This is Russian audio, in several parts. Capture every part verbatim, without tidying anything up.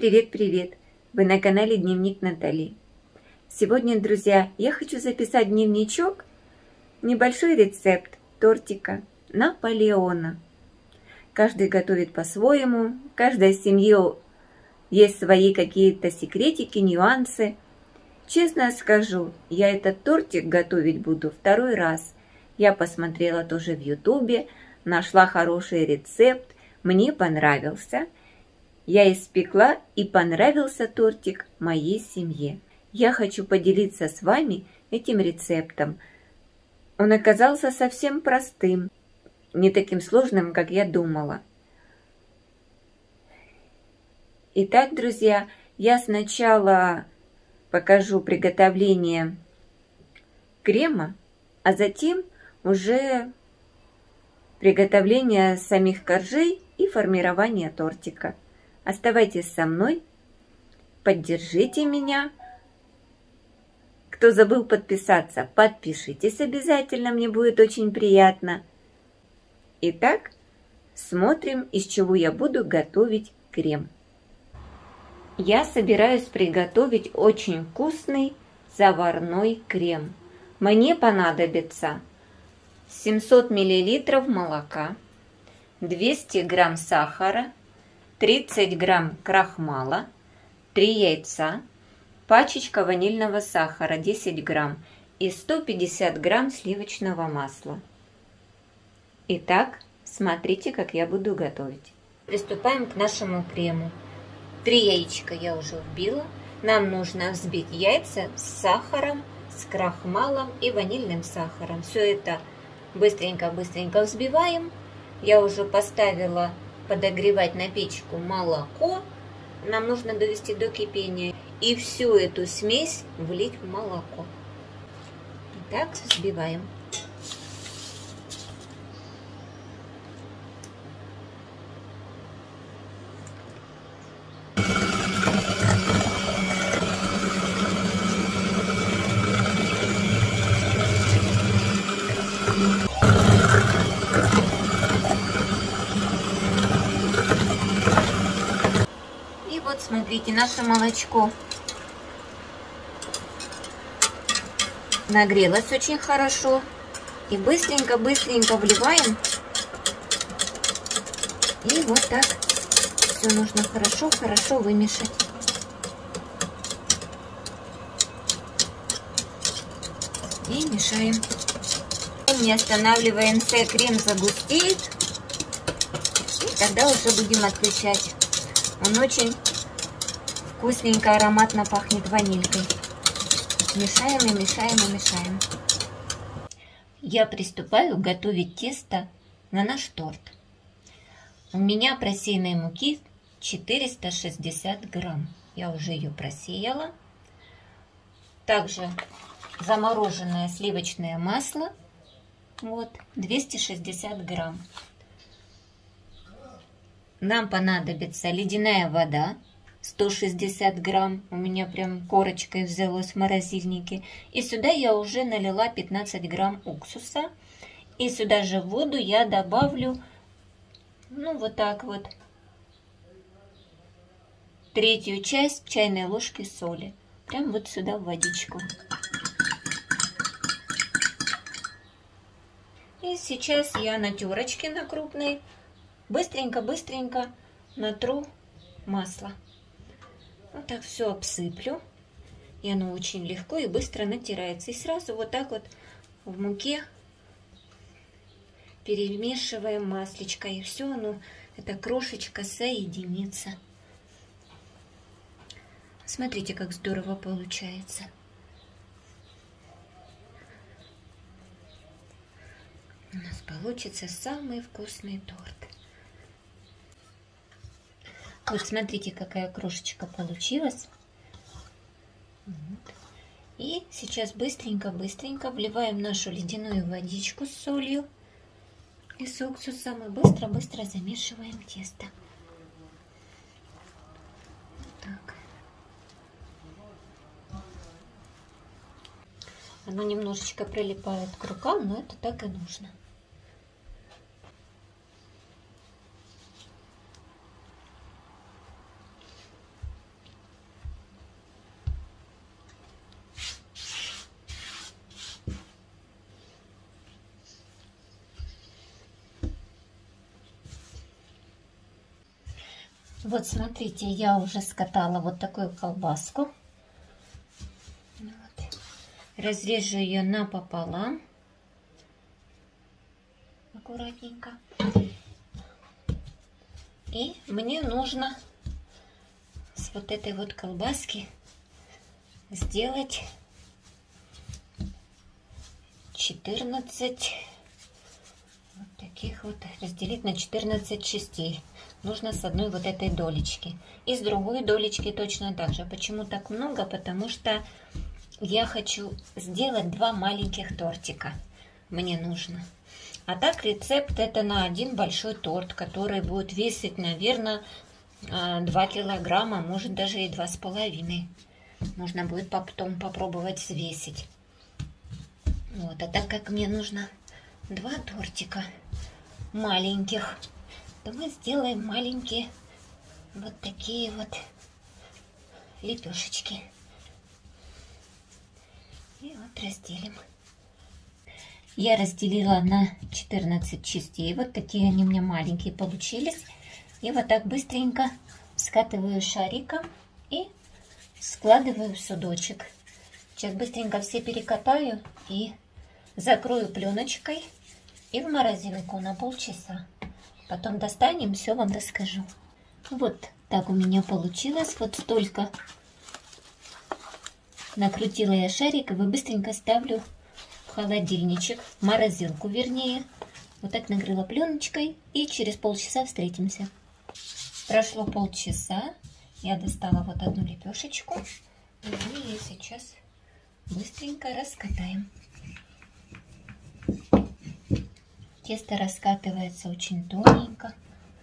привет-привет! Вы на канале Дневник Натали. Сегодня, друзья, я хочу записать дневничок, небольшой рецепт тортика Наполеона. Каждый готовит по-своему, в каждой семье есть свои какие-то секретики, нюансы. Честно скажу, я этот тортик готовить буду второй раз. Я посмотрела тоже в ютубе, нашла хороший рецепт, мне понравился. Я испекла, и понравился тортик моей семье. Я хочу поделиться с вами этим рецептом. Он оказался совсем простым, не таким сложным, как я думала. Итак, друзья, я сначала покажу приготовление крема, а затем уже приготовление самих коржей и формирование тортика. Оставайтесь со мной, поддержите меня. Кто забыл подписаться, подпишитесь обязательно, мне будет очень приятно. Итак, смотрим, из чего я буду готовить крем. Я собираюсь приготовить очень вкусный заварной крем. Мне понадобится семьсот миллилитров молока, двести грамм сахара, тридцать грамм крахмала, три яйца, пачечка ванильного сахара десять грамм и сто пятьдесят грамм сливочного масла. Итак, смотрите, как я буду готовить. Приступаем к нашему крему. Три яичка я уже вбила. Нам нужно взбить яйца с сахаром, с крахмалом и ванильным сахаром. Все это быстренько-быстренько взбиваем. Я уже поставила подогревать на печку молоко. Нам нужно довести до кипения. И всю эту смесь влить в молоко. Итак, взбиваем. Смотрите, наше молочко нагрелось очень хорошо. И быстренько-быстренько вливаем. И вот так все нужно хорошо-хорошо вымешать. И мешаем. Не останавливаемся, крем загустеет. И тогда уже будем отключать. Он очень вкусненько, ароматно пахнет ванилькой. Мешаем и мешаем и мешаем. Я приступаю готовить тесто на наш торт. У меня просеянной муки четыреста шестьдесят грамм. Я уже ее просеяла. Также замороженное сливочное масло. Вот, двести шестьдесят грамм. Нам понадобится ледяная вода. сто шестьдесят грамм, у меня прям корочкой взялось в морозильнике. И сюда я уже налила пятнадцать грамм уксуса. И сюда же в воду я добавлю, ну вот так вот, третью часть чайной ложки соли. Прям вот сюда в водичку. И сейчас я на терочке на крупной быстренько-быстренько натру масло. Вот так все обсыплю. И оно очень легко и быстро натирается. И сразу вот так вот в муке перемешиваем маслечко. И все оно, эта крошечка соединится. Смотрите, как здорово получается. У нас получится самый вкусный торт. Вот смотрите, какая крошечка получилась. Вот. И сейчас быстренько-быстренько вливаем нашу ледяную водичку с солью и с уксусом. И быстро-быстро замешиваем тесто. Так. Оно немножечко прилипает к рукам, но это так и нужно. Вот смотрите, я уже скатала вот такую колбаску. Вот. Разрежу ее напополам. Аккуратненько. И мне нужно с вот этой вот колбаски сделать четырнадцать вот таких вот, разделить на четырнадцать частей. Нужно с одной вот этой долечки. И с другой долечки точно так же. Почему так много? Потому что я хочу сделать два маленьких тортика. Мне нужно. А так рецепт это на один большой торт, который будет весить, наверное, два килограмма, может даже и два с половиной. Можно будет потом попробовать взвесить. Вот, а так как мне нужно два тортика маленьких, то мы сделаем маленькие вот такие вот лепешечки. И вот разделим. Я разделила на четырнадцать частей. Вот такие они у меня маленькие получились. И вот так быстренько скатываю шариком и складываю в судочек. Сейчас быстренько все перекатаю и закрою пленочкой и в морозилку на полчаса. Потом достанем, все вам расскажу. Вот так у меня получилось. Вот столько накрутила я шарик и быстренько ставлю в холодильничек, в морозилку вернее. Вот так накрыла пленочкой и через полчаса встретимся. Прошло полчаса. Я достала вот одну лепешечку. И мы ее сейчас быстренько раскатаем. Тесто раскатывается очень тоненько.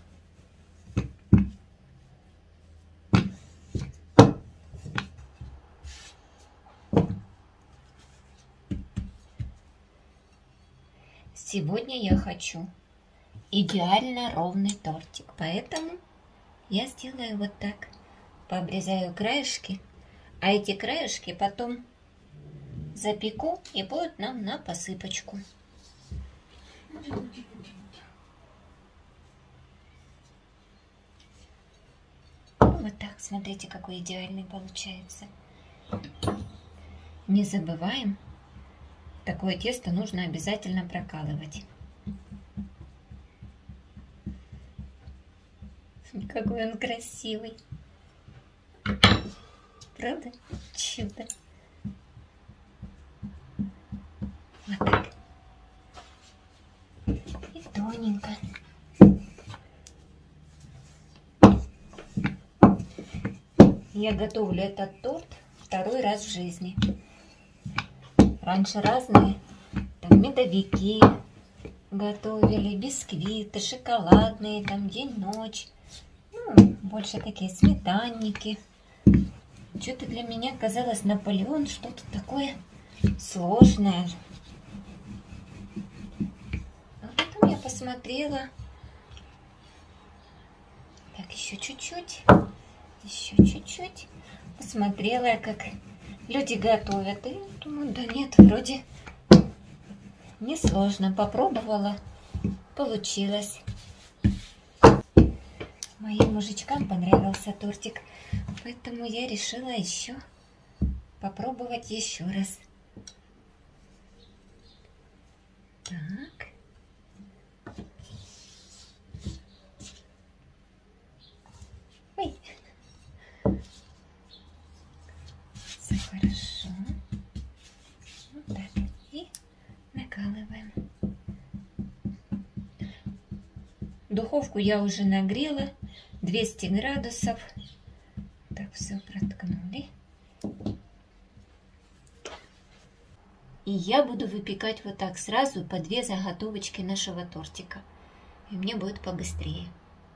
Сегодня я хочу идеально ровный тортик, поэтому я сделаю вот так. Пообрезаю краешки, а эти краешки потом запеку и будут нам на посыпочку. Вот так, смотрите, какой идеальный получается. Не забываем, такое тесто нужно обязательно прокалывать. Какой он красивый. Правда? Чудо. Вот так. И тоненько. Я готовлю этот торт второй раз в жизни. Раньше разные там медовики готовили, бисквиты, шоколадные, там день-ночь. Ну, больше такие сметанники. Что-то для меня казалось Наполеон что-то такое сложное. А потом я посмотрела. Так, еще чуть-чуть. Еще чуть-чуть. Посмотрела, как люди готовят. И думаю, да нет, вроде несложно. Попробовала. Получилось. Моим мужичкам понравился тортик. Поэтому я решила еще попробовать еще раз. Так. Ой. Все хорошо. Вот так. И накалываем. Духовку я уже нагрела. двести градусов. Так, все проткнули. И я буду выпекать вот так сразу по две заготовочки нашего тортика. И мне будет побыстрее.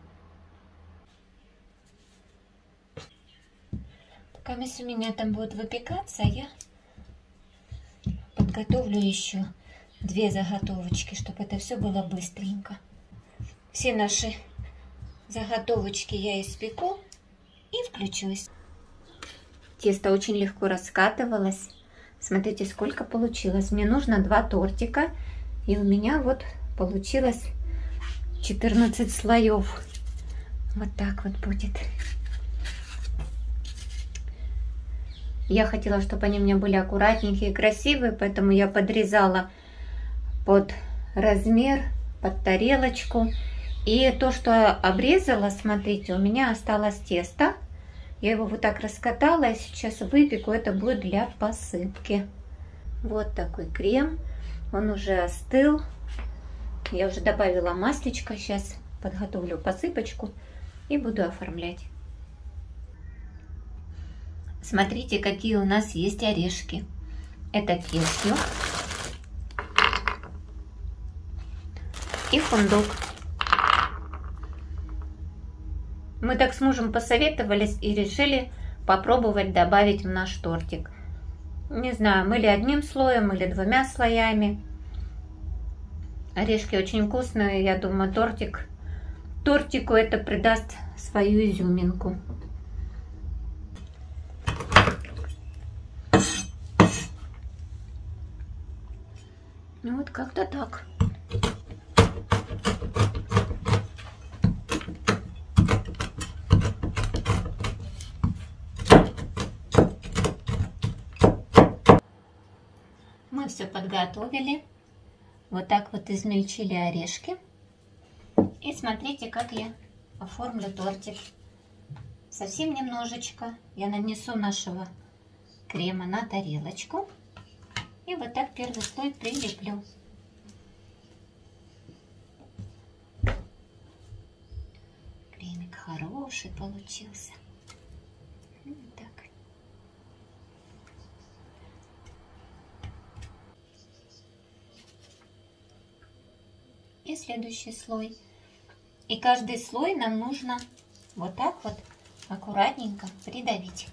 Пока у меня там будет выпекаться, я подготовлю еще две заготовочки, чтобы это все было быстренько. Все наши заготовочки я испеку и включусь. Тесто очень легко раскатывалось. Смотрите, сколько получилось. Мне нужно два тортика. И у меня вот получилось четырнадцать слоев. Вот так вот будет. Я хотела, чтобы они у меня были аккуратненькие и красивые, поэтому я подрезала под размер, под тарелочку. И то, что обрезала, смотрите, у меня осталось тесто. Я его вот так раскатала и сейчас выпеку. Это будет для посыпки. Вот такой крем. Он уже остыл. Я уже добавила маслечко. Сейчас подготовлю посыпочку и буду оформлять. Смотрите, какие у нас есть орешки. Это кешью и фундук. Мы так с мужем посоветовались и решили попробовать добавить в наш тортик. Не знаю, мы ли одним слоем, или двумя слоями. Орешки очень вкусные, я думаю, тортик, тортику это придаст свою изюминку. Ну вот как-то так. Мы все подготовили. Вот так вот измельчили орешки. И смотрите, как я оформлю тортик. Совсем немножечко я нанесу нашего крема на тарелочку. И вот так первый слой прилеплю. Кремик хороший получился. Вот так. И следующий слой. И каждый слой нам нужно вот так вот аккуратненько придавить.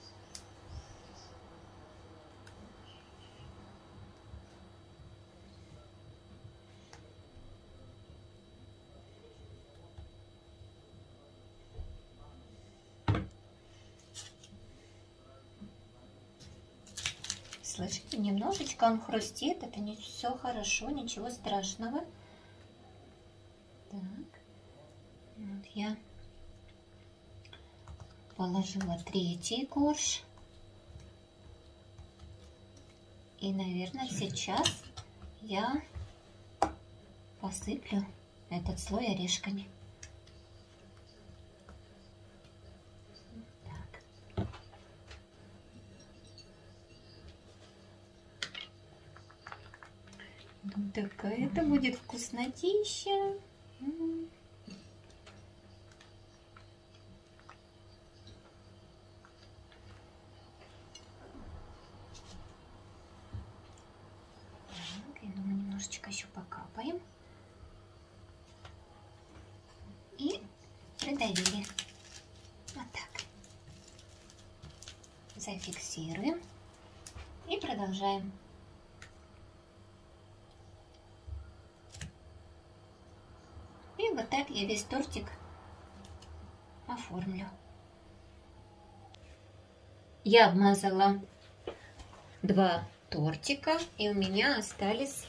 Слышите, немножечко он хрустит, это не все хорошо, ничего страшного. Так, вот я положила третий корж. И, наверное, сейчас я посыплю этот слой орешками. Вот такая это будет вкуснотища. Так, я думаю, немножечко еще покапаем. И придавили. Вот так. Зафиксируем. И продолжаем. И вот так я весь тортик оформлю. Я обмазала два тортика, и у меня остались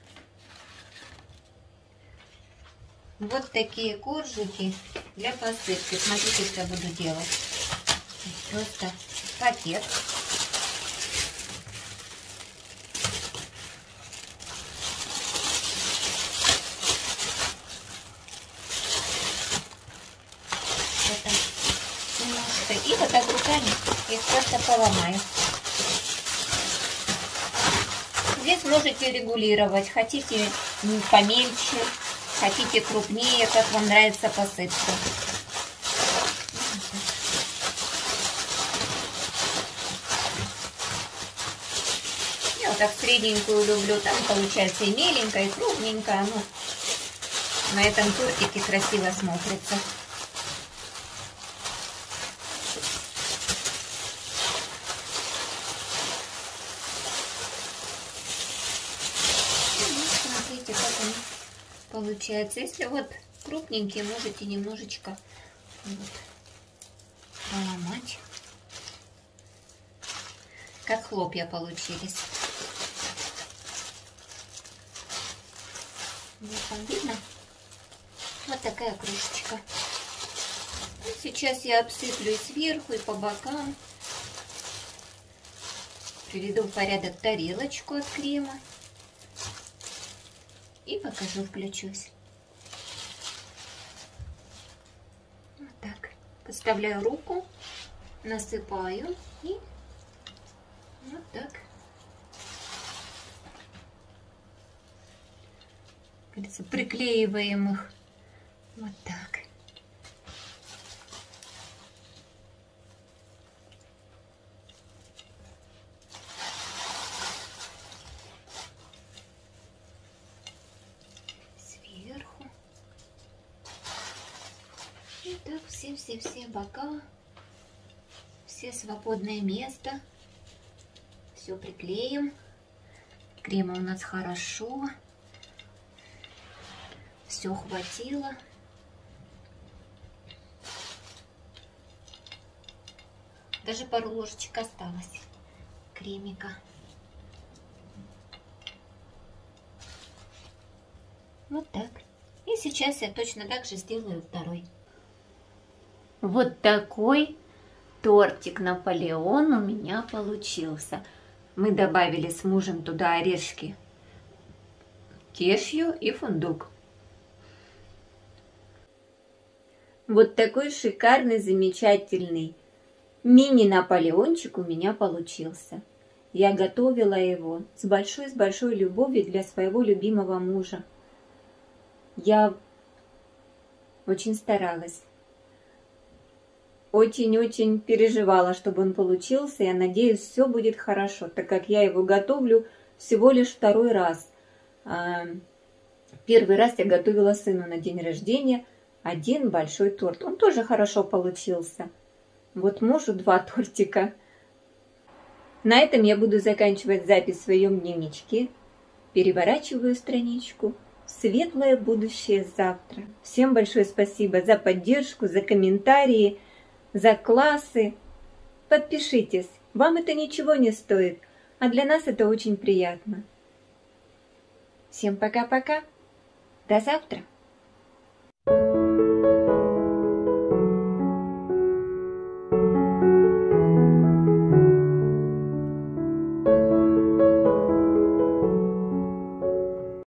вот такие коржики для посыпки. Смотрите, что я буду делать. Просто пакет. И вот так руками их просто поломаю. Здесь можете регулировать. Хотите помельче, хотите крупнее, как вам нравится посыпка. Я вот так средненькую люблю. Там получается и меленькая, и крупненькая. Ну, на этом тортике красиво смотрится. Смотрите, как они получается. Если вот крупненькие, можете немножечко вот поломать. Как хлопья получились. Вот там видно? Вот такая кружечка. Сейчас я обсыплю и сверху, и по бокам. Приведу в порядок тарелочку от крема. И покажу, включусь. Вот так. Подставляю руку, насыпаю и вот так. Кажется, приклеиваем их. Вот так. Сверху. И так все-все-все бока, все свободное место. Все приклеим. Крема у нас хорошо. Все хватило. Даже пару ложечек осталось кремика. Вот так. И сейчас я точно так же сделаю второй. Вот такой тортик Наполеон у меня получился. Мы добавили с мужем туда орешки, кешью и фундук. Вот такой шикарный, замечательный мини-наполеончик у меня получился. Я готовила его с большой, с большой любовью для своего любимого мужа. Я очень старалась. Очень-очень переживала, чтобы он получился. Я надеюсь, все будет хорошо, так как я его готовлю всего лишь второй раз. Первый раз я готовила сыну на день рождения один большой торт. Он тоже хорошо получился. Вот мужу два тортика. На этом я буду заканчивать запись в своем дневничке. Переворачиваю страничку. Светлое будущее завтра. Всем большое спасибо за поддержку, за комментарии, за классы. Подпишитесь. Вам это ничего не стоит, а для нас это очень приятно. Всем пока-пока. До завтра.